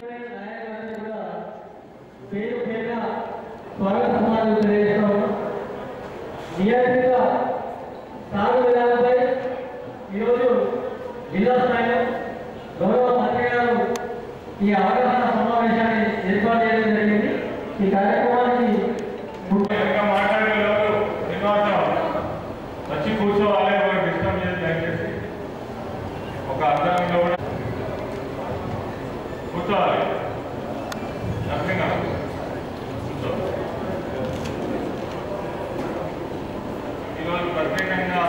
జిల్లా స్థాయిలో గౌరవ మంత్రి గారు ఈ అవగాహన సమావేశాన్ని ఏర్పాటు చేయడం జరిగింది. ఈ కార్యక్రమానికి వచ్చి కూర్చోవాలి, డిస్టర్బ్ చేసి దయచేసి ఒక అర్థంలో కూడా కూర్చోవాలి. ఈరోజు ప్రత్యేకంగా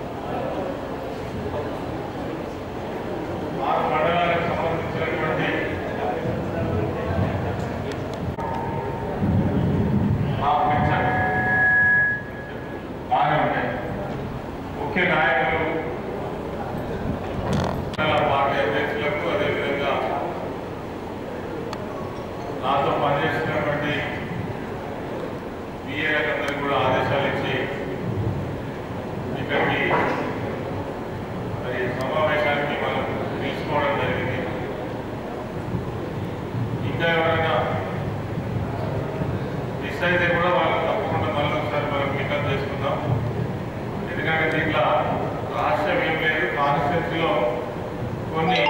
6 మండలాలకు సంబంధించినటువంటి బాగానే ఉంటాయి. ముఖ్య నాయకులు, పార్టీ అధ్యక్షులకు, అదేవిధంగా నాతో పనిచేసినటువంటి బిఏలందరికీ కూడా ఆదేశాలు ఇచ్చి ఇక్కడికి మరి సమావేశానికి మనం తీసుకోవడం జరిగింది. ఇంకా ఎవరైనా మిస్ అయితే కూడా వాళ్ళు తప్పకుండా మళ్ళీ ఒకసారి మనం పికప్ చేసుకుందాం. ఎందుకంటే దీంట్లో రాష్ట్రం ఏం లేదు, కాన్స్టిట్యూన్సీలో కొన్ని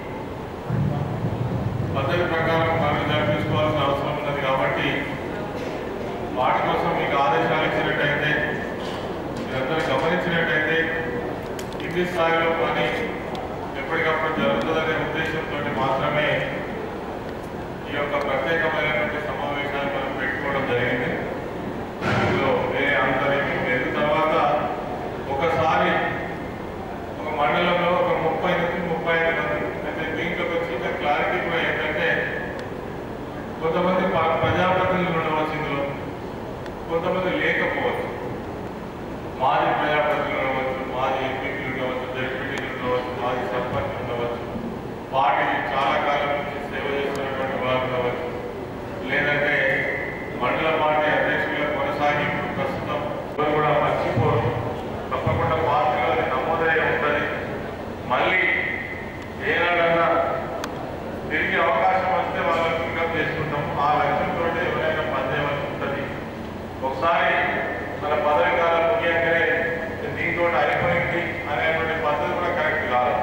పద్ధతి ప్రకారం మనం జరిపించుకోవాల్సిన అవసరం ఉన్నది. కాబట్టి వాటి కోసం మీకు ఆదేశాలు ఇచ్చినట్టయితే, మీరందరూ గమనించినట్టయితే కింది స్థాయిలో పని ఎప్పటికప్పుడు జరుగుతుందనే ఉద్దేశంతో మాత్రమే ఈ యొక్క ప్రత్యేకమైనటువంటి సమావేశాలు మనం పెట్టుకోవడం జరిగింది. ఇందులో వేరే ఆంతర్యం లేదు. తర్వాత ఒకసారి ఒక మండలంలో ఒక 30 నుంచి 35 మంది అయితే దీంట్లోకి వచ్చిన క్లారిటీ కూడా ఏంటంటే, కొంతమంది ప్రజాప్రతినిధులు ఉండవచ్చు, ఇందులో కొంతమంది లేకపోవచ్చు. మాజీ ప్రజాప్రతినిధులు ఉండవచ్చు, మాజీ ఎంపీలు ఉండవచ్చు, జడ్పీటీలు ఉండవచ్చు, మాజీ సర్పంచ్ ఉండవచ్చు, పార్టీ చాలా కాలం నుంచి సేవ చేస్తున్నటువంటి వాళ్ళు ఉండవచ్చు, లేదంటే మండల పార్టీ అధ్యక్షులుగా కొనసాగింపు ప్రస్తుతం కూడా మర్చిపోరు. తప్పకుండా పార్టీలో అది నమోదై ఉంటుంది. మళ్ళీ ఏనాడన్నా తిరిగి అవకాశం వస్తే వాళ్ళని పికప్ చేసుకుంటాము. ఆ లక్ష్యంతో ఎవరైనా పనిచేయవలసి ఉంటుంది. ఒకసారి మన పదవి కాలం ముఖ్యంగానే దీంతో అయిపోయింది అనేటువంటి పద్ధతి కూడా కరెక్ట్ కాదు.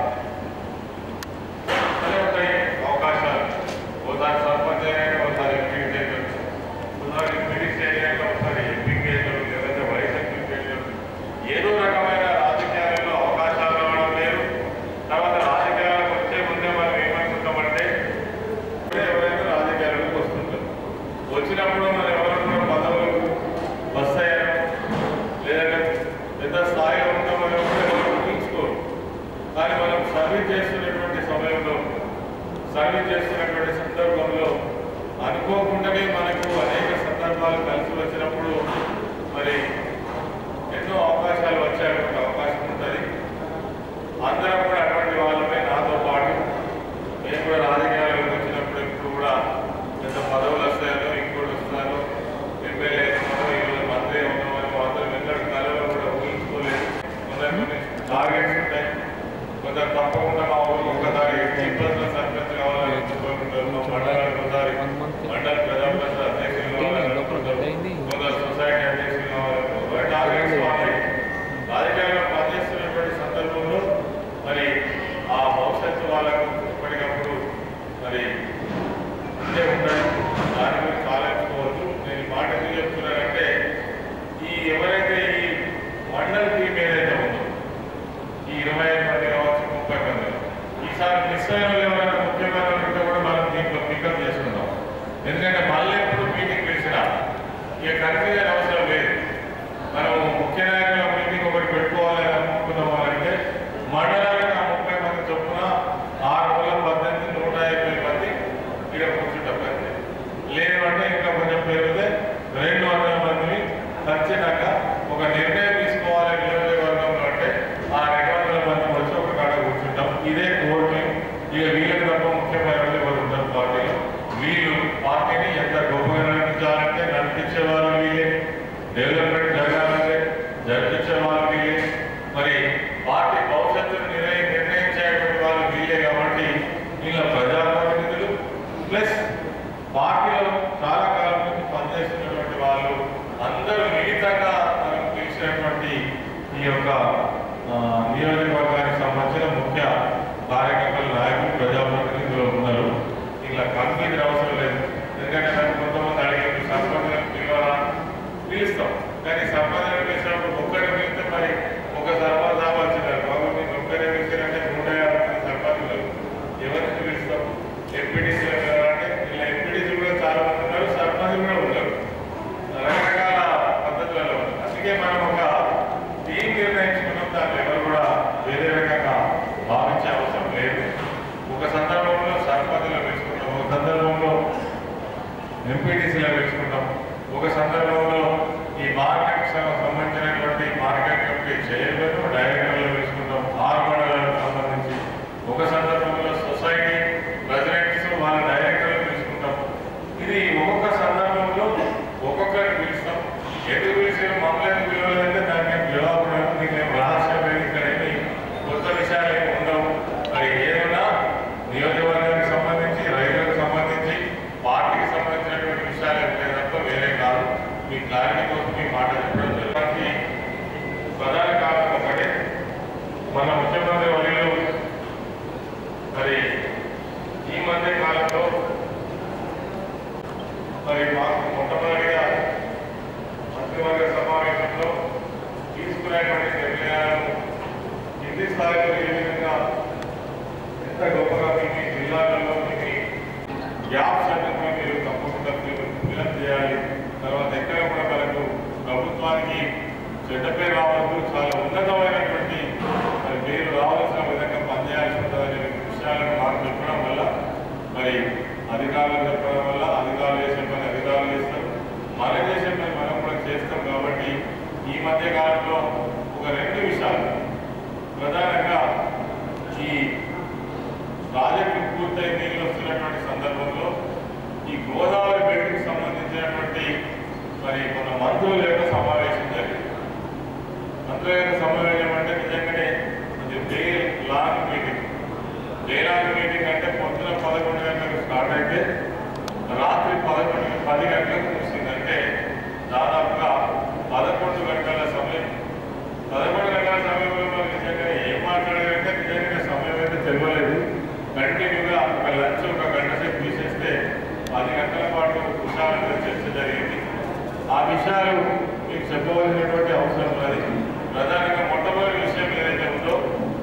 అదే ఉంటాయి అవకాశాలు. ఒకసారి సర్పంచ్ అయినాక ఒకసారి ఎంపీ చేయడం, ఒకసారి ఎంపీ చేయడానికి ఒకసారి ఎంపీ చేయడం, లేదంటే వైస్ ఎంపీ చేయడం. ఏదో రకమైన రాజకీయాలలో అవకాశాలు రావడం లేదు. తర్వాత రాజకీయాలకు వచ్చే ముందే మనం ఏమనుకుంటామంటే, ఎవరైనా రాజకీయాలకు వస్తుంటారు. వచ్చినప్పుడు మనం ఎవరైనా పదవులు వస్తాయో లేదంటే పెద్ద స్థాయిలో ఉంటామని ఊహించుకోరు. కానీ మనం సర్వీస్ చేస్తున్నటువంటి సమయంలో, సర్వీస్ చేస్తున్నటువంటి సందర్భంలో అనుకోకుండానే మనకు అనేక సందర్భాలు కలిసి వచ్చినప్పుడు మరి ఎన్నో అవకాశాలు వచ్చేటువంటి అవకాశం ఉంటుంది. అందరం కూడా అటువంటి వాళ్ళమే. నాతో పాటు మేము కూడా రాజకీయాలకు వచ్చినప్పుడు ఇప్పుడు కూడా పెద్ద పదవులు వస్తాయో, ఇంకోటి వస్తాయో, ఎమ్మెల్యే ఈరోజు మంత్రి ఉన్నామని అందరం ఎన్నడూ కళలో కూడా ఊహించుకోలేదు. కొన్ని టార్గెట్స్ ఉంటాయి. కొందరు తప్పకుండా మా ఊరు ఒక్కసారి 18 సర్పంచ్ కావాలని అనుకుంటున్నారు, మండలానికి ఒకసారి మండల ప్రజాప్రతినిధి అధ్యక్షులు కావాలనుకుంటారు, కొందరు సొసైటీ అధ్యక్షులు కావాలనుకుంటారు. టార్గెట్స్ వాళ్ళకి రాజకీయాల్లో పనిచేస్తున్నటువంటి సందర్భంలో మరి ఆ భవిష్యత్తు వాళ్ళకు ఎప్పటికప్పుడు మరి ఉంటే ఉంటాయి. దాని గురించి ఆలోచించుకోవచ్చు. నేను మాట ఎందుకు చెప్తున్నానంటే, ఈ ఎవరైతే ఈ మండల టీం ఏదైతే ఉందో, ఈ 25 మంది కావచ్చు, 30 మంది, ఈసారి మిస్ అయిన ఎవరైనా ముఖ్యమైన ఉంటే కూడా మనం దీంట్లో పికప్ చేసుకుందాం. ఎందుకంటే మళ్ళీ ఎప్పుడు మీటింగ్ పిలిచినా ఇక కన్ఫ్యూజన్ అవసరం లేదు. మనం ముఖ్య నాయకుల మీటింగ్ ఒకటి పెట్టుకోవాలి అనుకుంటున్నాం అంటే, మండలానికి ఆ 30 మంది చొప్పున 6 రోజుల 18, 150 మంది ఇక్కడ కూర్చుంటాం. లేదు అంటే ఇంకా కొంచెం పెరిగితే 200 మందిని ఖచ్చితంగా ఒక నిర్ణయం తీసుకోవాలి నియోజకవర్గంలో అంటే ఆ 200 మంది వచ్చి ఒక కాడ కూర్చుంటాం. ఇదే కోర్టు. ఇక వీళ్ళకి తప్ప ముఖ్యమైన ఎవరు ఉంటారు పార్టీలో. వీళ్ళు పార్టీని ఎంత గొప్పగా నడిపించాలంటే నడిపించేవారు వీళ్ళే, డెవలప్మెంట్ జరగాలంటే జరిపించేవారు వీళ్ళే, మరి పార్టీ భవిష్యత్తును నిర్ణయించేటువంటి వాళ్ళు వీళ్ళే. కాబట్టి వీళ్ళ ప్రజాప్రతినిధులు ప్లస్ పార్టీలో చాలా కాలం నుంచి పనిచేస్తున్నటువంటి వాళ్ళు అందరూ మిగతాగా మనం పిలిచినటువంటి ఈ యొక్క నియోజకవర్గానికి సంబంధించిన ముఖ్య కార్యకర్తలు, నాయకులు, ప్రజాప్రతినిధులు ఉన్నారు. ఇలా కన్ఫ్యూజన్ అవసరం లేదు. ఎందుకంటే నాకు కొంతమంది అడిగారు సర్పంచులను పిలవాలా, పిలుస్తాం. కానీ సర్పంచులను పిలిచినప్పుడు ఒక్కరిని పిలిస్తే మరి ఒక సర్పంచ్ రావాల్సినారు. బాబు మీరు ఒక్కరే పిలిచారంటే 150 సర్పంచులు ఎవరిని పిలుస్తాం? ఎంపీటీసీలు అంటే ఇలా ఎంపీటీసీలు కూడా చాలా మంది ఉన్నారు, సర్పంచులు కూడా ఉన్నారు, రకరకాల పద్ధతులలో. అందుకే మనం ఒక టీం నిర్ణయించుకున్నాం. దాన్ని ఎవరు కూడా వేరే రకంగా భావించే అవసరం లేదు. ఒక సందర్భంలో సర్పంచులు పిలుచుకుంటాం, ఒక సందర్భంలో ఎంపీటీసీలో పిలుచుకుంటాం, ఒక సందర్భంలో ఈ మార్కెట్ సంబంధించినటువంటి మార్కెట్ కమిటీ చైర్మన్, డైరెక్టర్లు పిలుచుకుంటాం, ఆర్మడలకు సంబంధించి ఒక సందర్భంలో సొసైటీ ప్రెసిడెంట్స్ వాళ్ళ డైరెక్టర్లు పిలుచుకుంటాం. ఇది ఒక్కొక్క సందర్భంలో ఒక్కొక్కరిని పిలుస్తాం. ఎందుకు పిలిచిన మమ్మల్ని పిలవాలంటే దానికి జవాబు లేదు. నీకేం రహస్యం లేదు, ఇక్కడ ఏమి కొత్త విషయాలు ఏమి ఉండవు. మరి ఏదైనా నియోజకవర్గానికి సంబంధించి, రైతులకు సంబంధించి, పార్టీకి సంబంధించినటువంటి విషయాలు తప్ప వేరే కాదు. మీ క్లారిటీ కోసం మీ మాట చెప్పడం జరుగుతుంది. ప్రధాన కారణం ఒకటే, మన ముఖ్యమంత్రి వర్యులు మరి ఈ మధ్య కాలంలో మరి మాకు మొట్టమొదటిగా మంత్రివర్గ సమావేశంలో తీసుకునేటువంటి నిర్ణయాలను కింది స్థాయిలో ఏ విధంగా ఎంత గొప్పగా మీకు జిల్లాలలో మీకు గ్యాప్స్ అన్నింటినీ మీరు తప్పకుండా ఫిలప్ చేయాలి. తర్వాత ఎక్కడ కూడా మనకు ప్రభుత్వానికి చెడ్డ పేరు రావద్దు, చాలా ఉన్నతమైనటువంటి మరి పేరు రావాల్సిన విధంగా పనిచేయాల్సి ఉంటుందనే విషయాలను మాకు చెప్పడం వల్ల, మరి అధికారులు చెప్పడం వల్ల అధికారులు చేసే పని అధికారులు చేస్తారు, మనం చేసే పని మనం కూడా చేస్తాం. కాబట్టి ఈ మధ్య కాలంలో ఒక 2 విషయాలు ప్రధానంగా ఈ ప్రాజెక్టు పూర్తయి నీళ్ళు వస్తున్నటువంటి సందర్భంలో ఈ గోదావరి బెల్ట్కి సంబంధించినటువంటి మరి మన మంత్రుల యొక్క సమావేశం జరిగింది. మంత్రుల యొక్క సమావేశం అంటే నిజంగానే day long meeting. Day long meeting అంటే పొద్దున 11 గంటలకు స్టార్ట్ అయితే రాత్రి 10 గంటలకు ముగిసిందంటే దాదాపుగా 11 గంటల సమయం. 11 గంటల సమయంలో మనం నిజంగా ఏం మాట్లాడారంటే నిజంగా సమయం అయితే తెలియలేదు. కంటిన్యూగా ఒక లంచ్ ఒక గంట సేపు తీసేస్తే 10 గంటల పాటు విషయాలతో చర్చ జరిగింది. ఆ విషయాలు మీకు చెప్పవలసినటువంటి అవసరం ఉన్నది. ప్రధానంగా మొట్టమొదటి విషయం ఏదైతే ఉందో,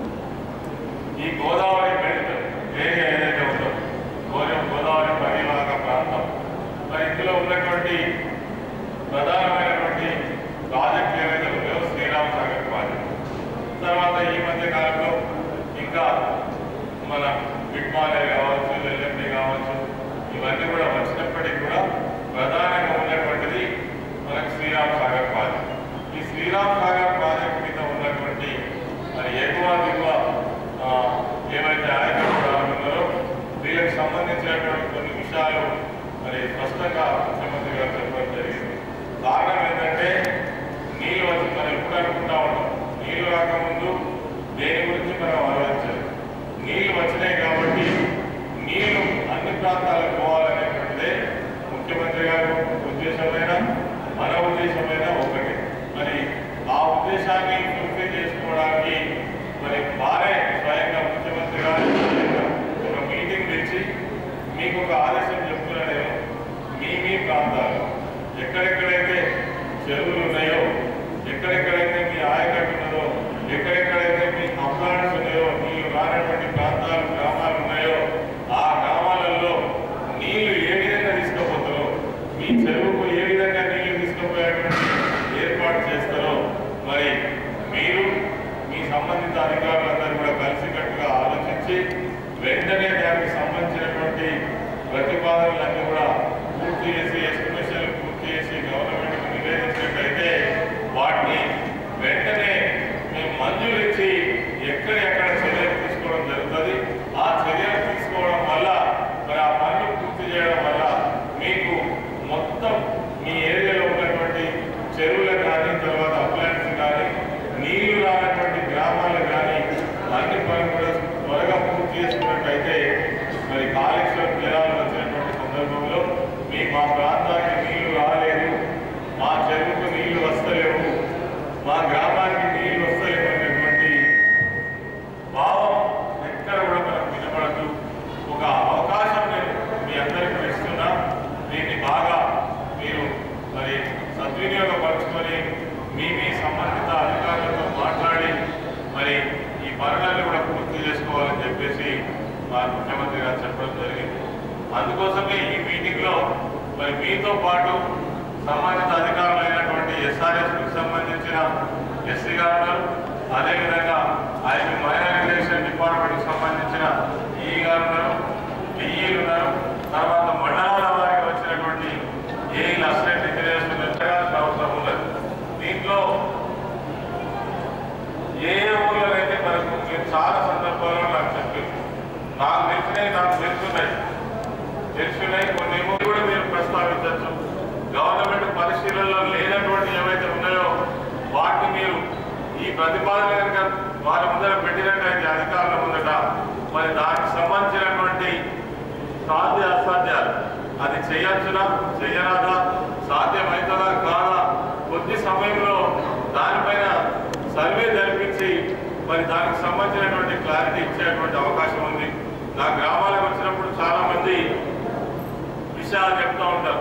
ఈ గోదావరి బెల్ట్ ఏరియా ఏదైతే ఉందో, గోదావరి పరివాహక ప్రాంతం, మరి ఇందులో ఉన్నటువంటి ప్రధానమైనటువంటి ప్రాజెక్టులు ఏవైతే ఉన్నాయో శ్రీరామ్ సాగర్ ప్రాజెక్టు, తర్వాత ఈ మధ్య కాలంలో ఇంకా మన బిట్మాలే కావచ్చు, ఎల్ఎండి కావచ్చు, ఇవన్నీ కూడా వచ్చినప్పటికీ కూడా ప్రధానంగా ఉన్నటువంటిది మనకు శ్రీరామ్ సాగర్ ప్రాజెక్ట్. ఈ శ్రీరామ్ సాగర్ ప్రాజెక్ట్ మీద ఉన్నటువంటి మరి ఎగువ దిగువ ఏవైతే ఆయకట్టు ఉన్నారో వీళ్ళకి సంబంధించినటువంటి కొన్ని విషయాలు మరి స్పష్టంగా ముఖ్యమంత్రి గారు చెప్పడం జరిగింది. కారణం ఏంటంటే నీళ్ళు వచ్చి మనం ఎప్పుడు అనుకుంటా ఉంటాం, నీళ్లు రాకముందు దేని గురించి మనం ఆలోచించాలి. నీళ్లు వచ్చినాయి కాబట్టి నీళ్లు అన్ని ప్రాంతాలకు పోవాలనేటువంటిదే ముఖ్యమంత్రి గారు ఉద్దేశమైన మన ఉద్దేశమైన ఒకటి. మరి ఆ ఉద్దేశాన్ని పూర్తి చేసుకోవడానికి మరి వారే స్వయంగా ముఖ్యమంత్రి గారు ఒక మీటింగ్ తెచ్చి మీకు ఒక ఆదేశం చెప్తున్నాను. మీ ప్రాంతాలు ఎక్కడెక్కడైతే చెరువులు ఉన్నాయో, ఎక్కడెక్కడైతే మీ ఆయకట్టు ఉన్నదో, ఎక్కడెక్కడైతే మీ అప్లాంట్స్ ఉన్నాయో, నీళ్లు రానటువంటి ప్రాంతాలు గ్రామాలు ఉన్నాయో, ఆ గ్రామాలలో నీళ్లు ఏ విధంగా తీసుకుపోతారో, మీ చెరువుకు ఏ విధంగా నీళ్లు తీసుకుపోయేటువంటి ఏర్పాటు చేస్తారో మరి మీరు మీ సంబంధిత అధికారులందరూ కూడా కలిసికట్టుగా ఆలోచించి వెంటనే దానికి సంబంధించినటువంటి ప్రతిపాదనలన్నీ కూడా పూర్తి చేసి, ఎస్టిమేషన్లు పూర్తి చేసి గవర్నమెంట్కి నివేదించినట్టయితే వాటిని వెంటనే మేము మంజూరు ఇచ్చి ఎక్కడెక్కడ చర్యలు తీసుకోవడం జరుగుతుంది. ఆ చర్యలు తీసుకోవడం వల్ల మరి ఆ పనులు పూర్తి చేయడం వల్ల మీకు మొత్తం మీ ఏరియాలో ఉన్నటువంటి చెరువులు కానీ, తర్వాత అప్లాంట్స్ కానీ, నీళ్లు రానటువంటి గ్రామాలు కానీ అన్ని పనులు కూడా త్వరగా పూర్తి చేసుకున్నట్టయితే మరి ముఖ్యమంత్రి గారు చెప్పడం జరిగింది. అందుకోసమే ఈ మీటింగ్లో మరి మీతో పాటు సంబంధిత అధికారులైనటువంటి ఎస్ఆర్ఎస్కి సంబంధించిన ఎస్సీ గారు, అదేవిధంగా ఐపీ మైనారిటేషన్ డిపార్ట్మెంట్కి సంబంధించిన ఈ గారు ఉన్నారు, డిఈలు ఉన్నారు, తర్వాత మండలాల వారికి వచ్చినటువంటి ఏఈలు అసిస్టెంట్ ఇంజనీర్స్ జరగాల్సిన అవసరం ఉన్నది. దీంట్లో ఏ ఊళ్ళో అయితే మనకు మీరు చాలా సందర్భాల్లో నాకు చెప్పింది, నాకు తెలుసున్నాయి కొన్ని కూడా మీరు ప్రస్తావించవచ్చు. గవర్నమెంట్ పరిశీలనలో లేనటువంటి ఏవైతే ఉన్నాయో వాటిని మీరు ఈ ప్రతిపాదన కనుక వారి ముందర పెట్టినట్టయితే అధికారుల ముందట మరి దానికి సంబంధించినటువంటి సాధ్య అసాధ్యాలు అది చేయొచ్చునా చేయరాదా, సాధ్యమవుతుందా కాదా, కొద్ది సమయంలో దానిపైన సర్వే జరిపించి మరి దానికి సంబంధించినటువంటి క్లారిటీ ఇచ్చేటువంటి అవకాశం ఉంది. నా గ్రామాలకు వచ్చినప్పుడు చాలా మంది విషయాలు చెప్తూ ఉంటారు.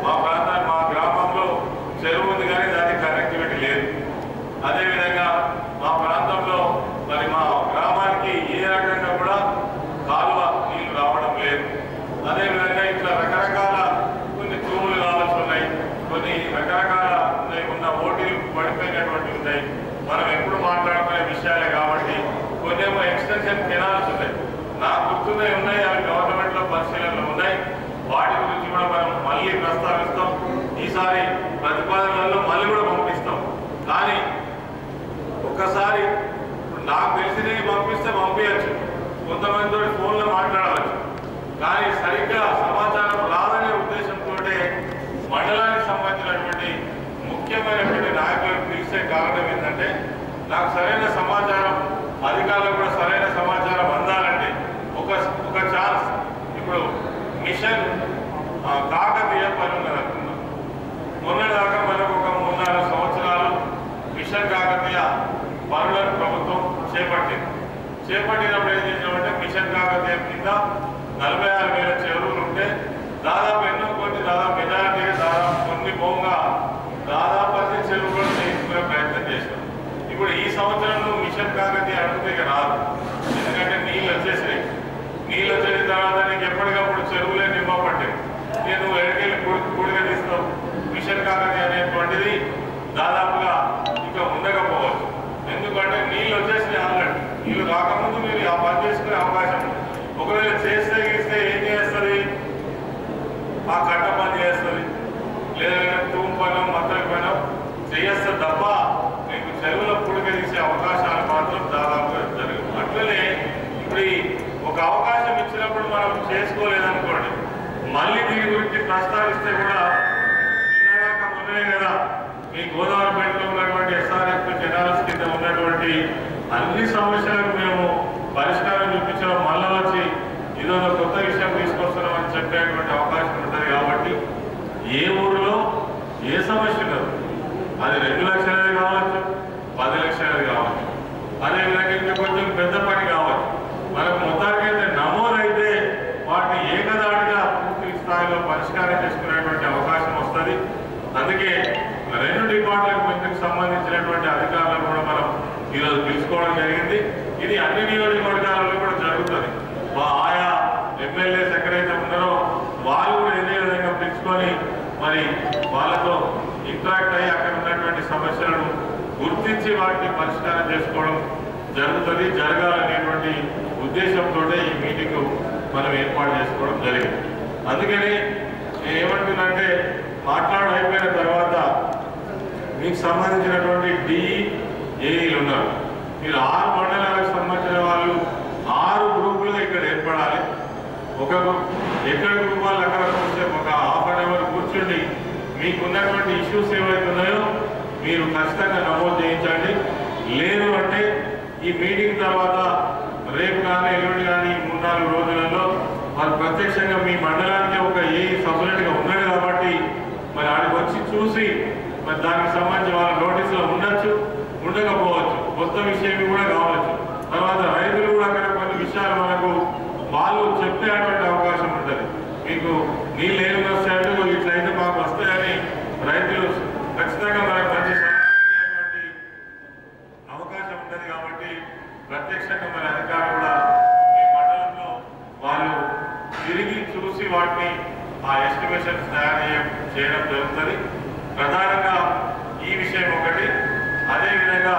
మా గ్రామంలో చెరువు ఉంది కానీ దానికి కనెక్టివిటీ లేదు. అదేవిధంగా మా ప్రాంతంలో మరి మా గ్రామానికి ఏ రకంగా కూడా కాలువ నీళ్లు రావడం లేదు. అదేవిధంగా ఇట్లా రకరకాల కొన్ని తూములు కావాల్సి ఉన్నాయి, కొన్ని రకరకాల ఉన్న ఓటీలు పడిపోయినటువంటి ఉన్నాయి. మనం ఎప్పుడు మాట్లాడుకునే విషయాలే కాబట్టి కొన్నేమో ఎక్స్టెన్షన్ కెనాల్స్ ఉన్నాయి, నాకు గుర్తునే ఉన్నాయి, అవి గవర్నమెంట్లో పరిశీలనలో ఉన్నాయి. వాటి గురించి కూడా మనం మళ్ళీ ప్రస్తావిస్తాం. ఈసారి ప్రతిపాదనలలో మళ్ళీ కూడా పంపిస్తాం. కానీ ఒక్కసారి నాకు తెలిసినవి పంపిస్తే పంపించచ్చు, కొంతమందితో ఫోన్లో మాట్లాడవచ్చు. కానీ సరిగ్గా సమాచారం రాదనే ఉద్దేశంతో మండలానికి సంబంధించినటువంటి ముఖ్యమైనటువంటి నాయకులను పిలిచే కారణం ఏంటంటే నాకు సరైన సమాచారం, అధికారులకు కూడా సరైన సమాచారం అందాలంటే ఒక ఛాన్స్. ఇప్పుడు మిషన్ కాకతీయ పని ఉన్నది అనుకున్నాం. మొన్నటిదాకా మనకు ఒక 3-4 సంవత్సరాలు మిషన్ కాకతీయ పనులను ప్రభుత్వం చేపట్టినప్పుడు ఏం చేసినామంటే మిషన్ కాకతీయ కింద 46,000 చెరువులు ఉంటే దాదాపు ఎన్నో కొన్ని దాదాపు మెజారిటీ దాదాపు కొన్ని పోగా దాదాపు 10 చెరువులు చేసుకునే ప్రయత్నం చేసినాం. ఇప్పుడు ఈ సంవత్సరంలో మిషన్ కాకతీయ అడిగితే ఇక రాదు, ఎందుకంటే నీళ్ళు వచ్చేసినాయి. నీళ్ళు వచ్చేసిన తర్వాత నీకు ఎప్పటికప్పుడు చెరువులే నింపబట్టాయి. నేను ఎడికెళ్ళి కూడిగా తీస్తావు. మిషన్ కాకతీయ అనేటువంటిది దాదాపుగా ఇంకా ఉండకపోవచ్చు. ఎందుకంటే నీళ్ళు వచ్చేసినాయి ఆల్రెడీ. నీళ్ళు రాకముందు మీరు ఆ పని చేసుకునే అవకాశం ఉంది. ఒకవేళ చేస్తే ఏం చేస్తుంది, ఆ కట్ట పని చేస్తుంది, లేదంటే తూము పని మత్తడి పని చేస్తుంది తప్ప మీకు చెరువులో పూడిక తీసే అవకాశాలు మాత్రం దాదాపుగా జరగదు. అట్లనే ఇప్పుడు ఒక అవకాశం ఇచ్చినప్పుడు మనం చేసుకోలేదనుకోండి, మళ్ళీ దీని గురించి ప్రస్తావిస్తే కూడా నిన్నగాక మొన్ననే కదా మీ గోదావరిపేటలో ఉన్నటువంటి ఎస్ఆర్ఎఫ్ కెనాల్స్ కింద ఉన్నటువంటి అన్ని సమస్యలకు మేము పరిష్కారం చూపించడం, మళ్ళా వచ్చి ఇదో కొత్త విషయం తీసుకొస్తున్నామని చెప్పేటువంటి అవకాశం ఉంటుంది. కాబట్టి ఏ ఊరిలో ఏ సమస్య ఉండదు, అది 2 లక్షలది కావచ్చు, 10 లక్షలది కావచ్చు, అదేవిధంగా ఇంకా కొంచెం పెద్ద పని కావచ్చు. మనకు మొత్తానికి అయితే నమోదైతే వాటిని ఏకదాటిగా పూర్తి స్థాయిలో పరిష్కారం చేసుకునేటువంటి అవకాశం వస్తుంది. అందుకే 2 డిపార్ట్మెంట్లకు సంబంధించినటువంటి అధికారులను కూడా మనం ఈరోజు పిలుచుకోవడం జరిగింది. ఇది అన్ని నియోజకవర్గాలలో కూడా జరుగుతుంది. ఆయా ఎమ్మెల్యేస్ ఎక్కడైతే ఉన్నారో వాళ్ళు కూడా ఇదే విధంగా పిలుచుకొని మరి వాళ్ళతో ఇంటరాక్ట్ అయ్యి అక్కడ ఉన్నటువంటి సమస్యలను గుర్తించి వాటిని పరిష్కారం చేసుకోవడం జరుగుతుంది, జరగాలనేటువంటి ఉద్దేశంతో ఈ మీటింగ్ మనం ఏర్పాటు చేసుకోవడం జరిగింది. అందుకని ఏమంటుందంటే అయిపోయిన తర్వాత మీకు సంబంధించినటువంటి డిఈఏలు ఉన్నారు. మీరు 6 మండలాలకు సంబంధించిన వాళ్ళు 6 గ్రూపులుగా ఇక్కడ ఏర్పడాలి. ఒక గ్రూప్ ఎక్కడ గ్రూప్ వాళ్ళు అక్కడ ఒక హాఫ్ అన్ అవర్ కూర్చుండి మీకున్నటువంటి ఇష్యూస్ ఏవైతే ఉన్నాయో మీరు ఖచ్చితంగా నమోదు చేయించండి. లేదు అంటే ఈ మీటింగ్ తర్వాత రేపు కానీ ఎల్లుండి కానీ 3-4 రోజులలో వాళ్ళు ప్రత్యక్షంగా మీ మండలానికి ఒక సపరేట్గా ఉన్నది కాబట్టి మరి ఆడికి వచ్చి చూసి మరి దానికి సంబంధించి వాళ్ళ నోటీసులో ఉండొచ్చు, ఉండకపోవచ్చు, కొత్త విషయం కూడా కావచ్చు. తర్వాత రైతులు కూడా అక్కడ కొన్ని విషయాలు మనకు వాళ్ళు చెప్పేటువంటి అవకాశం ఉంటుంది. మీకు నీళ్ళు ఏమి వస్తాయంటే ఇట్లయితే మాకు వస్తాయని రైతులు ఖచ్చితంగా మనకు మంచి అవకాశం ఉంటుంది. కాబట్టి ప్రత్యక్షంగా మన అధికారులు కూడా మీ మండలంలో వాటిని ఆ ఎస్టిమేషన్స్ తయారు చేయడం జరుగుతుంది. ప్రధానంగా ఈ విషయం ఒకటి. అదేవిధంగా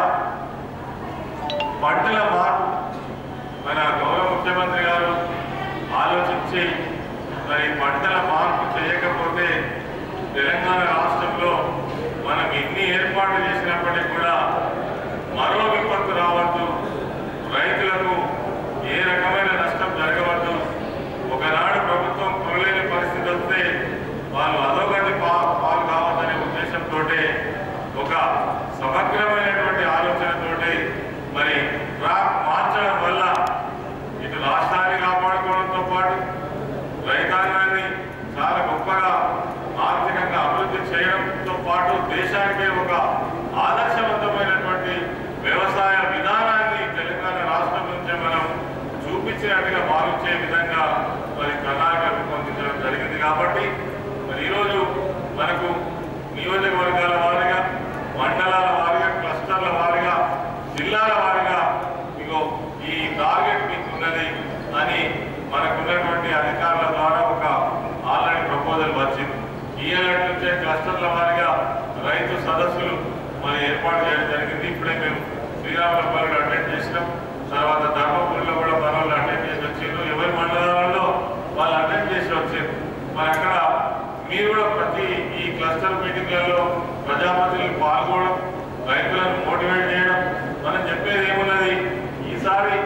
పంటల మార్పు మన గౌరవ ముఖ్యమంత్రి గారు ఆలోచించి మరి పంటల మార్పు చేయకపోతే తెలంగాణ రాష్ట్రంలో మనం ఎన్ని ఏర్పాట్లు చేసినప్పటికీ కూడా మరో విపత్తు రావద్దు, రైతులకు ఏ రకమైన నష్టం జరగవద్దు, ఒకనాడు ప్రభుత్వం కొనలేని పరిస్థితి వస్తే వాళ్ళు అధోగతి పాలు కావద్దనే ఉద్దేశంతో ఒక సమగ్రమైనటువంటి ఆలోచనతోటి మరి ట్రాక్ మార్చడం వల్ల ఇటు రాష్ట్రాన్ని కాపాడుకోవడంతో పాటు రైతాంగాన్ని చాలా గొప్పగా ఆర్థికంగా అభివృద్ధి చేయడంతో పాటు దేశానికే ఒక ఆదర్శవంతమైనటువంటి వ్యవసాయ విధానాన్ని తెలంగాణ రాష్ట్రం నుంచే మనం చూపించినట్టుగా భావించే విధంగా మరి ప్రణాళిక రూపొందించడం జరిగింది. కాబట్టి మరి ఈరోజు మనకు నియోజకవర్గాల వారీగా, మండలాల వారీగా, క్లస్టర్ల వారీగా, జిల్లాల వారీగా ఇగో ఈ టార్గెట్ మీకు ఉన్నది అని మనకున్నటువంటి అధికారుల ద్వారా ఒక ఆల్రెడీ ప్రపోజల్ వచ్చింది. ఈ ఏడాది నుంచే క్లస్టర్ల వారీగా రైతు సదస్సులు మరి ఏర్పాటు చేయడం జరిగింది. ఇప్పుడే మేము శ్రీరామపల్లిలో అటెండ్ చేసినాం. తర్వాత ధర్మపురిలో కూడా పనులు అటెండ్ చేసి వచ్చారు. ఎవరి మండలాలలో వాళ్ళు అటెండ్ చేసి వచ్చారు. మరి అక్కడ మీరు కూడా ప్రతి ఈ క్లస్టర్ మీటింగ్లలో ప్రజాప్రతినిధులు పాల్గొనడం, రైతులను మోటివేట్ చేయడం. మనం చెప్పేది ఏమున్నది, ఈసారి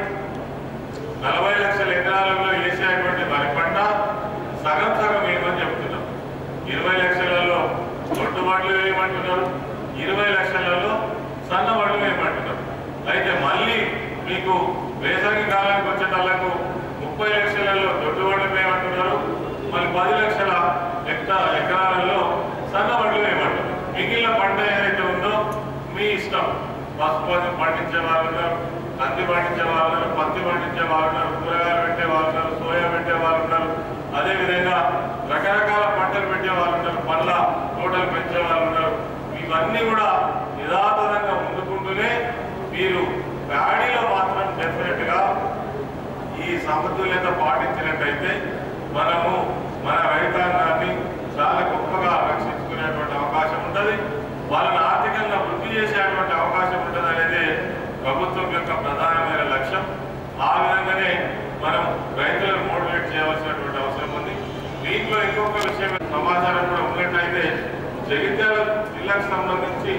40 లక్షల ఎకరాలలో వేసేటువంటి వరి పంట సగం సగం వేయమని చెప్తున్నాం. 20 లక్షలలో దొడ్డు వడ్లు వేయమంటున్నారు, 20 లక్షలలో సన్న వడ్లు వేయమంటున్నారు. అయితే మళ్ళీ మీకు వేసవి కాలానికి వచ్చేటళ్లకు 30 లక్షలలో దొడ్డు వడ్లు వేయమంటున్నారు, మళ్ళీ 10 లక్షల ఎకరాలలో సన్న వడ్లు వేయమంటున్నారు. మిగిలిన పంట ఏదైతే ఉందో మీ ఇష్టం. పసుపు పండించే వాళ్ళు ఉన్నారు, కంది పండించే వాళ్ళు ఉన్నారు, పత్తి పండించే వాళ్ళు ఉన్నారు, కూరగాయలు పెట్టే వాళ్ళు ఉన్నారు, సోయా పెట్టే వాళ్ళు ఉన్నారు, అదేవిధంగా రకరకాల పంటలు పెట్టే వాళ్ళు ఉన్నారు, పండ్ల తోటలు పెంచే వాళ్ళు ఉన్నారు. ఇవన్నీ కూడా యథాతథంగా ముందుకుంటూనే మీరు ప్యాడీలో మాత్రం డెఫినెట్ గా ఈ సమతుల్యత పాటించినట్టయితే మనము మన రైతాంగాన్ని చాలా గొప్పగా రక్షించుకునేటువంటి అవకాశం ఉంటుంది. వాళ్ళని ఆర్థికంగా వృద్ధి చేసేటువంటి అవకాశం ఉంటుంది అనేది ప్రభుత్వం యొక్క ప్రధానమైన లక్ష్యం. ఆ విధంగానే మనం రైతులను మోటివేట్ చేయవలసినటువంటి అవసరం ఉంది. దీంట్లో ఇంకొక విషయం సమాచారం కూడా ఉన్నట్టయితే జగిత్యాల జిల్లాకు సంబంధించి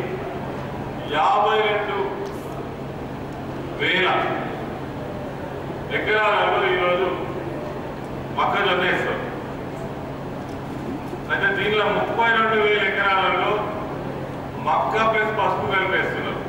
52,000 ఎకరాలలో ఈరోజు మొక్కజొన్న వేస్తారు. అయితే దీనిలో 32,000 ఎకరాలలో మక్క ప్లస్ పసుపు కలిపేస్తున్నారు.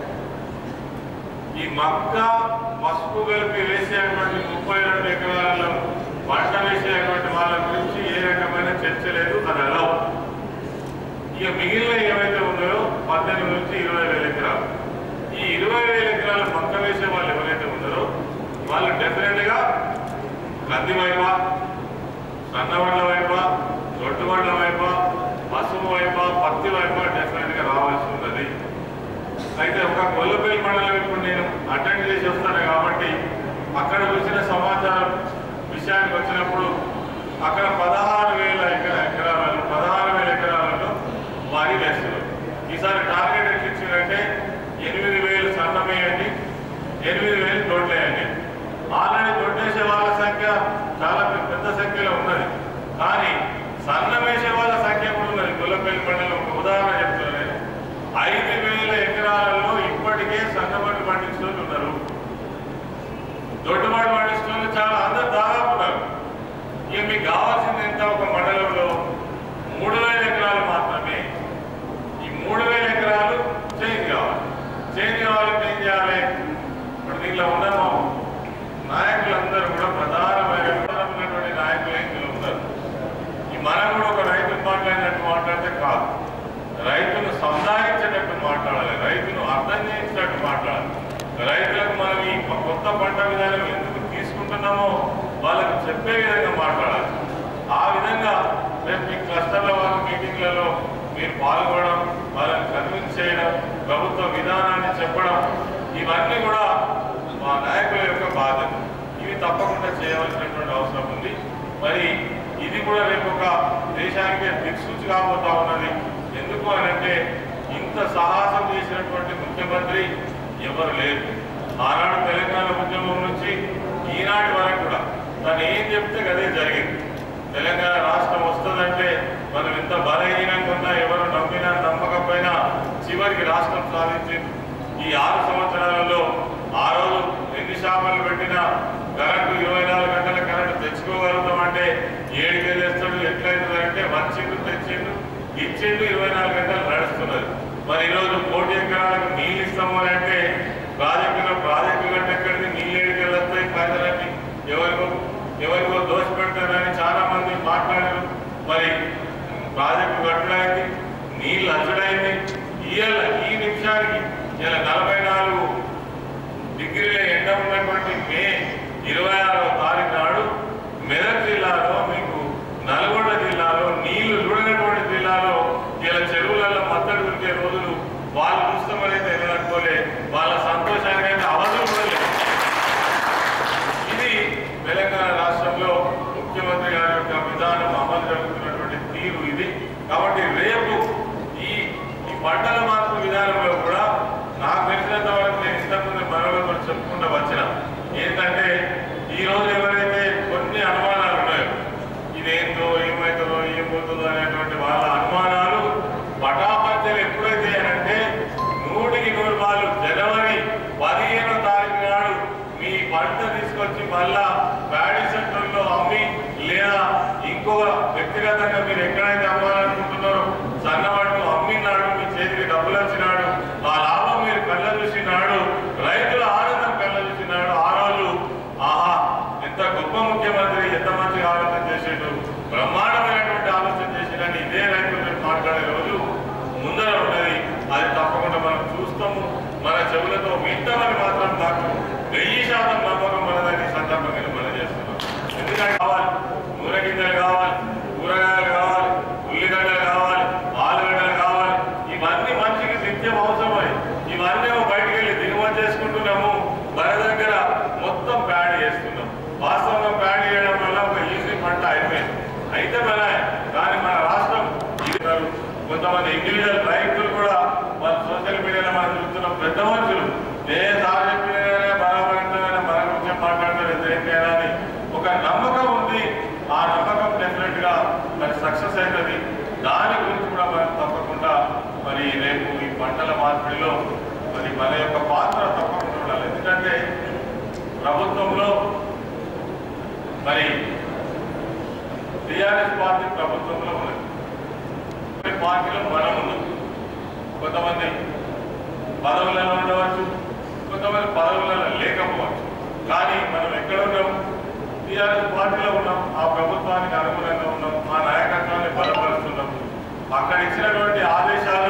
ఈ మక్క పసుపు కలిపి వేసేటువంటి 32 ఎకరాలలో పంట వేసేటువంటి వాళ్ళ గురించి ఏ రకమైన చర్చ లేదు. అది అలా ఇక మిగిలిన ఏవైతే ఉన్నాయో 18 నుంచి 20,000 ఎకరాలు. ఈ 20,000 ఎకరాల మక్క వేసే వాళ్ళు ఎవరైతే ఉన్నారో వాళ్ళు డెఫినెట్ గా కంది వైపా, సన్నవడ్ల వైపా, దొడ్డువడ్ల వైపా, పసుపు వైపా, పత్తి వైపా డెఫినెట్ గా రావాల్సి ఉన్నది. అయితే ఒక గొల్లపల్లి మండలం ఇప్పుడు నేను అటెండ్ చేసి వస్తాను కాబట్టి అక్కడ చూసిన సమాచారం విషయానికి వచ్చినప్పుడు అక్కడ 16,000 ఎకరాలలో వరి వేస్తున్నారు. ఈసారి టార్గెట్ ఎట్లా ఇచ్చిందంటే 8,000 సన్నం వేయండి, 8,000 దొడ్లు వేయండి. ఆల్రెడీ దొడ్డేసే వాళ్ళ సంఖ్య చాలా పెద్ద సంఖ్యలో ఉన్నది. కానీ సన్నం వేసే వాళ్ళ సంఖ్య కూడా ఉన్నది. గొల్లపల్లి మండలం ఒక ఉదాహరణ చెప్తున్నాను. 5,000 ఎకరాలలో ఇప్పటికే సన్నబడి పండించిన ఉన్నారు, దొడ్డుబడి పండించిన చాలా అందరు దాదాపు ఉన్నారు. ఇక మీకు కావాల్సింది ఎంత? ఒక మండలంలో 3,000 ఎకరాలు మాత్రమే. ఈ 3,000 ఎకరాలు చేంజ్ కావాలి. చేంజ్ కావాలంటే ఏం చేయాలి? ఇప్పుడు దీంట్లో ఉన్న నాయకులందరూ కూడా ప్రధానమైనటువంటి నాయకులు ఇందులో ఉన్నారు. ఈ మనం కూడా ఒక రైతును మాట్లాడినట్టు మాట్లాడితే కాదు, రైతును సంధానించేటట్టు మాట్లాడాలి, రైతును అర్థం చేయించేటట్టు మాట్లాడాలి. రైతులకు మనం ఈ కొత్త పంట విధానం ఎందుకు తీసుకుంటున్నామో వాళ్ళకు చెప్పే విధంగా మాట్లాడాలి. ఆ విధంగా రేపు మీ క్లస్టర్ల వాళ్ళ మీటింగ్లలో మీరు పాల్గొనడం, వాళ్ళని కన్విన్స్ చేయడం, ప్రభుత్వ విధానాన్ని చెప్పడం, ఇవన్నీ కూడా మా నాయకుల యొక్క బాధ్యత. ఇవి తప్పకుండా చేయవలసినటువంటి అవసరం ఉంది. మరి ఇది కూడా రేపు ఒక దేశానికి దిక్సూచి కాబోతా ఉన్నది. ఎందుకు అనంటే ఇంత సాహసం చేసినటువంటి ముఖ్యమంత్రి ఎవరు లేరు. ఆనాడు తెలంగాణ ఉద్యమం నుంచి ఈనాటి వరకు కూడా తను ఏం చెప్తే అదే జరిగింది. తెలంగాణ రాష్ట్రం వస్తుందంటే మనం ఎంత బలహీనంగా ఉన్నా, ఎవరు నమ్మినా నమ్మకపోయినా చివరికి రాష్ట్రం సాధించింది. ఈ 6 సంవత్సరాలలో ఆ రోజు ఎన్ని షాపులు పెట్టినా కరెంటు 24 గంటల కరెంటు తెచ్చుకోగలుగుతామంటే 7 వేలు వేస్తాడు. ఎట్లయితుంది అంటే వచ్చిండు, తెచ్చిండు, ఇచ్చిండు, 24 గంటలు నడుస్తున్నది. మరి ఈరోజు 1 కోటి ఎకరాలకు నీళ్ళు ఇస్తాము అని అంటే ప్రాజెక్టు కంటే ఎక్కడికి నీళ్ళు ఏడికెళ్ళి వస్తాయి, ప్రజలన్నీ ఎవరికో దోష పెడతారని చాలా మంది మాట్లాడారు. మరి ప్రాజెక్టు కట్టడానికి నీళ్ళు అచ్చడైంది. ఈ నిమిషానికి ఇలా 44 డిగ్రీల ఎండ ఉన్నటువంటి మే 26వ తారీఖు నాడు మెదక్ జిల్లాలో, మీకు నల్గొండ జిల్లాలో, నీళ్లు చూడనటువంటి జిల్లాలో ఇలా చెరువులలో మత్తడి దొరికే రోజులు వాళ్ళు చూస్తామనేది ఎదురనుకోలే. వాళ్ళ సంతోషానికి అయితే అవసరం కూడా లేదు. ఇది తెలంగాణ రాష్ట్రంలో ముఖ్యమంత్రి గారి యొక్క విధానం అమలు జరుగుతున్నటువంటి తీరు ఇది. కాబట్టి రేపు ఈ పంటల మార్పు విధానంలో కూడా నాకు తెలిసినంత వరకు నేను ఇంతకుముందు మనలో చెప్పుకుంటూ వచ్చిన ఏంటంటే ఈరోజు ఎవరైతే కొన్ని అనుమానాలు ఉన్నాయో ఇదేందో ఏమవుతుందో ఏమవుతుందో అనేటువంటి వాళ్ళ అనుమానాలు పటాపంచలు ఎప్పుడైతే అంటే 100కి 100 వాళ్ళు జనవరి 15వ తారీఖు నాడు మీ పంట తీసుకొచ్చి మళ్ళా ప్యాడీ సెంటర్లో అమ్మి లేదా ఇంకో వ్యక్తిగతంగా మీరు ఎక్కడైతే అమ్మాలనుకుంటున్నారో సన్నవాడు అమ్మినాడు, మీ చేతికి డబ్బులు వచ్చినాడు, ఆ లాభం మీరు కళ్ళ చూసినాడు, రైతుల ఆనందం కళ్ళ చూసినాడు. ఆ రోజు ఆహా ఎంత గొప్ప ముఖ్యమంత్రి, ఎంత మంచిగా ఆలోచన చేసేడు, బ్రహ్మాండమైనటువంటి ఆలోచన చేసేదని ఇదే రైతులు మాట్లాడే రోజు ముందర ఉన్నది. అది తప్పకుండా మనం చూస్తాము, మన చెవులతో వింటామని మాత్రం నాకు 1000% నమ్మకం మనదని సందర్భంగా మనం చేస్తున్నాం. ఎందుకంటే కావాలి, నూనె గింజలు కావాలి, కూరగాయలు కావాలి, ఉల్లిగడ్డలు కావాలి, ఆలుగడ్డలు కావాలి. ఇవన్నీ మనిషికి నిత్యం అవసరమై ఇవన్నీ బయటికి వెళ్ళి దిగుమతి చేసుకుంటున్నాము. మన దగ్గర మొత్తం ప్యాడ్ చేస్తున్నాం. వాస్తవంగా ప్యాడ్ చేయడం వల్ల ఒక ఈజీ పంట అయిపోయింది. అయితే కానీ మన రాష్ట్రం కొంతమంది ఇండివిజువల్ రైతులు కూడా వాళ్ళ సోషల్ మీడియాలో మనం చూస్తున్నాం. పెద్ద మనుషులు సార్ చెప్పిన బలపడంగా మన గురించి మాట్లాడతారు, ఎదురేంటైనా అని ఒక నమ్మకం ఉంది. ఆ నమ్మకం డెఫినెట్ గా మరి సక్సెస్ అవుతుంది. దాని గురించి కూడా మనం తప్పకుండా మరి రేపు ఈ పంటల మార్పిడిలో మరి మన యొక్క పాత్ర తప్పకుండా ఉండాలి. ఎందుకంటే ప్రభుత్వంలో మరి టీఆర్ఎస్ పార్టీ ప్రభుత్వంలో ఉన్నది, పార్టీలో మనం ఉన్నాం. కొంతమంది పదవులలో ఉండవచ్చు, కొంతమంది పదవులలో లేకపోవచ్చు. కానీ మనం ఎక్కడ ఉన్నాం? టీఆర్ఎస్ పార్టీలో ఉన్నాం. ఆ ప్రభుత్వానికి అనుగుణంగా ఉన్నాం, ఆ నాయకత్వాన్ని బలపరుస్తున్నాం. అక్కడ ఇచ్చినటువంటి ఆదేశాలు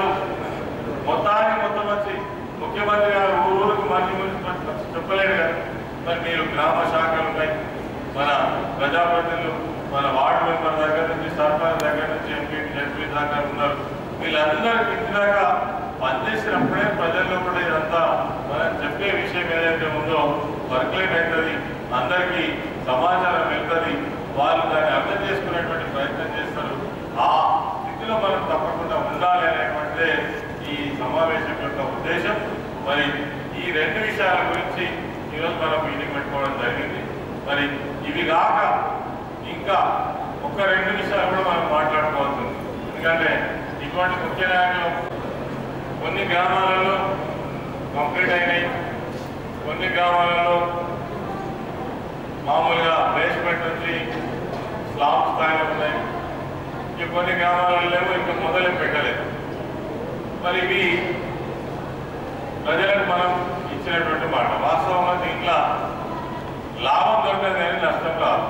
మొత్తం వచ్చి ముఖ్యమంత్రి గారు ఊరుకు మనిషి చెప్పలేడు కదా. మరి మీరు గ్రామ శాఖలు ఉన్నాయి, మన ప్రజాప్రతినిధులు, మన వార్డు మెంబర్ దగ్గర నుంచి సర్పంచ్ దగ్గర నుంచి ఎంపీ జడ్పీ దాకా ఉన్నారు. వీళ్ళందరికీ ఇంటిదాకా పనిచేసినప్పుడే ప్రజల్లో కూడా ఇదంతా మనం చెప్పే విషయం ఏదైతే ఉందో వర్క్లైట్ అవుతుంది, అందరికీ సమాచారం వెళ్తుంది, వాళ్ళు దాన్ని అర్థం చేసుకునేటువంటి ప్రయత్నం చేస్తారు. ఆ స్థితిలో మనం తప్పకుండా ఉండాలి అనేటువంటిదే ఈ సమావేశం యొక్క ఉద్దేశం. మరి ఈ 2 విషయాల గురించి ఈరోజు మనం మీటింగ్ పెట్టుకోవడం జరిగింది. మరి ఇవి కాక ఇంకా ఒక 2 విషయాలు కూడా మనం మాట్లాడుకోవాల్సి ఉంది. ఎందుకంటే ఇటువంటి ముఖ్య నాయకులు కొన్ని గ్రామాలలో కంప్లీట్ అయినాయి, కొన్ని గ్రామాలలో మామూలుగా బేస్మెంట్ నుంచి స్లాబ్ స్థాయిలో ఉన్నాయి, కొన్ని గ్రామాలలో ఇంకా మొదలు పెట్టలేదు. మరి ఇవి ప్రజలకు మనం ఇచ్చినటువంటి మాట. వాస్తవంగా దీంట్లో లాభం దొరకదు కానీ నష్టం రాదు.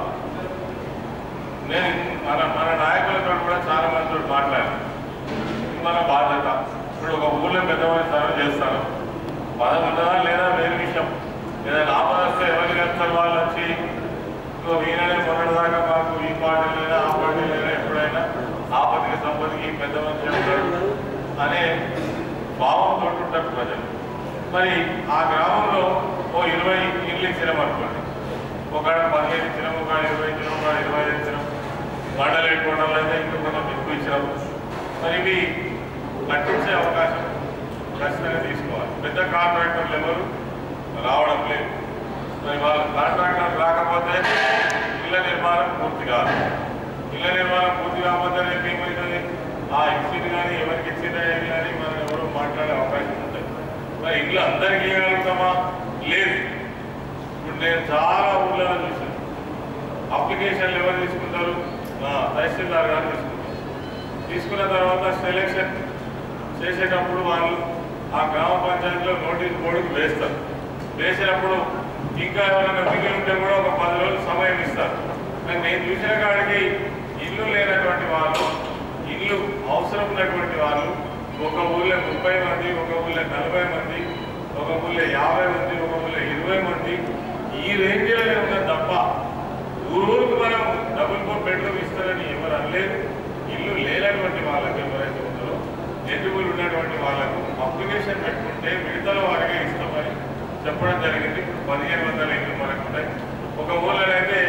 నేను మన నాయకులతో కూడా చాలా మందితో మాట్లాడాను. మన బాధ్యత. ఇప్పుడు ఒక ఊళ్ళో పెద్దవాళ్ళు సర్వ చేస్తాను, పదం ఉంటుందా లేదా వేరే విషయం. ఏదైనా ఆపద వస్తే ఎవరికి వెళ్తారు వాళ్ళు వచ్చి ఈయననే మొన్నటిదాకా మాకు ఈ పార్టీ లేదా ఆ పార్టీ లేదా ఎప్పుడైనా ఆపదకి సంపదకి పెద్ద మనిషి ఉంటాడు అనే భావంతో ఉంటారు ప్రజలు. మరి ఆ గ్రామంలో ఓ 20 ఇళ్ళు ఇచ్చినాం అనుకోండి, ఒక 15 ఇచ్చినాం, ఒక 20 ఇచ్చినాం, ఒక 25 ఇచ్చినాం. మండలి కోటలు అయితే ఇంకా కొంచెం ఎక్కువ ఇచ్చినాం. మరి ఇవి కట్టించే అవకాశం ఖచ్చితంగా తీసుకోవాలి. పెద్ద కాంట్రాక్టర్లు ఎవరు రావడం లేదు. మరి వాళ్ళు కాంట్రాక్టర్ రాకపోతే ఇళ్ల నిర్మాణం పూర్తి కాదు. ఇళ్ల నిర్మాణం పూర్తి కాకపోతే రేపు ఏమవుతుంది, ఆ ఇచ్చింది కానీ ఎవరికి ఇచ్చింది కానీ మనం ఎవరో మాట్లాడే అవకాశం ఉంటుంది. మరి ఇల్లు అందరికీ ఇవ్వగలుగుతామా? లేదు. ఇప్పుడు నేను చాలా ఊళ్ళలో చూసాను, అప్లికేషన్లు ఎవరు తీసుకుంటారు? తహసీల్దార్ గారు తీసుకుంటారు. తీసుకున్న తర్వాత సెలెక్షన్ చేసేటప్పుడు వాళ్ళు ఆ గ్రామ పంచాయతీలో నోటీస్ బోర్డుకు వేస్తారు. వేసినప్పుడు ఇంకా ఎవరైనా మిగిలి ఉంటే కూడా ఒక 10 రోజులు సమయం ఇస్తారు. కానీ నేను చూసిన కాడికి ఇల్లు లేనటువంటి వాళ్ళు, ఇల్లు అవసరం ఉన్నటువంటి వాళ్ళు ఒక ఊళ్ళో 30 మంది, ఒక ఊళ్ళో 40 మంది, ఒక ఊళ్ళో 50 మంది, ఒక ఊళ్ళో 20 మంది, ఈ రేంజ్లో ఉన్నది తప్ప ఊరికి మనం డబుల్ బెడ్రూమ్ ఇస్తారని ఎవరు అనలేదు. ఇల్లు లేనటువంటి వాళ్ళకి ఎవరైతే ఉన్నారో ఎలిజిబుల్ ఉన్నటువంటి వాళ్ళకు అప్లికేషన్ పెట్టుకుంటే మిగతాల వారిగా ఇస్తామని చెప్పడం జరిగింది. 1500 ఇల్లు మనకు ఉన్నాయి. ఒక ఊళ్ళోనైతే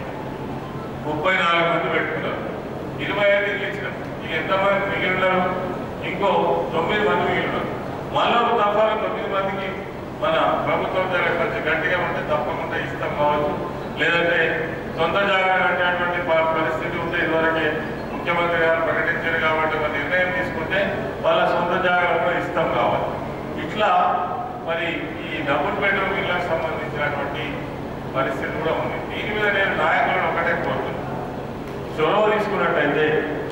34 మంది పెట్టుకున్నారు. 25 ఇల్లు ఇచ్చినాం. ఇక ఎంతమంది మిగిలి ఉన్నారు? ఇంకో 9 మంది మిగిలి ఉన్నారు. మళ్ళీ ఒక తప్పాలు 9 మందికి మన ప్రభుత్వం దగ్గర కొంచెం గట్టిగా ఉంటే తప్పకుండా ఇస్తాం కావచ్చు. లేదంటే సొంత జాగా కట్టేటువంటి పరిస్థితి ఉంటే ఇదివరకే ముఖ్యమంత్రి గారు ప్రకటించారు కాబట్టి ఒక నిర్ణయం తీసుకుంటే వాళ్ళ సొంత జాగాలను ఇస్తాం కావాలి. ఇట్లా మరి ఈ డబుల్ బెడ్రూమ్ ఇళ్లకు సంబంధించినటువంటి పరిస్థితి కూడా ఉంది. దీని మీద నేను నాయకులను ఒకటే కోరుతున్నాను, చొరవ తీసుకున్నట్టయితే,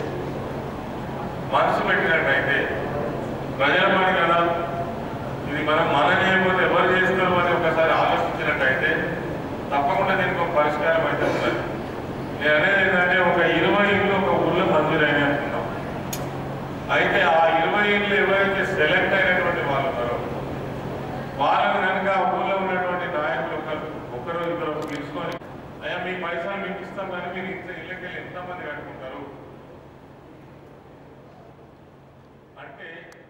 మనసు పెట్టినట్టయితే, ప్రజల పని కదా ఇది, మనం చేయకపోతే ఎవరు చేస్తారు అని ఒకసారి ఆలోచించినట్టయితే తప్పకుండా దీనికి ఒక పరిష్కారం అయితే ఉన్నది. నేను అనేది ఏంటంటే ఒక 20 ఇళ్ళు ఒక ఊళ్ళో మంజూరైన అనుకున్నాం. అయితే ఆ 20 ఇళ్ళు ఎవరైతే సెలెక్ట్ అయినటువంటి వాళ్ళు ఉన్నారో వాళ్ళని కనుక ఊళ్ళో ఉన్నటువంటి నాయకులు ఒకరు ఇద్దరు తీసుకొని, అయ్యా మీ పైసలు మీకు ఇస్తాం కానీ మీరు ఇళ్ళకి ఎంతమంది కట్టుకుంటారు అంటే